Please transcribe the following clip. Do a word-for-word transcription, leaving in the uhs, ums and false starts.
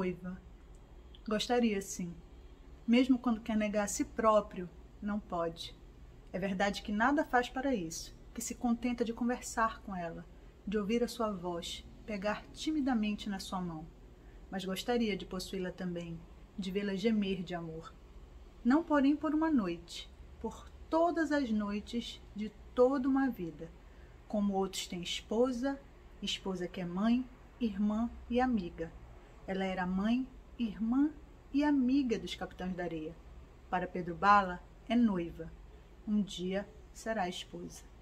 noiva. Gostaria, sim. Mesmo quando quer negar a si próprio, não pode. É verdade que nada faz para isso, que se contenta de conversar com ela, de ouvir a sua voz, pegar timidamente na sua mão. Mas gostaria de possuí-la também, de vê-la gemer de amor. Não, porém, por uma noite, por todas as noites de toda uma vida. Como outros têm esposa, esposa que é mãe, irmã e amiga. Ela era mãe, irmã e amiga dos Capitães da Areia. Para Pedro Bala, é noiva. Um dia será esposa.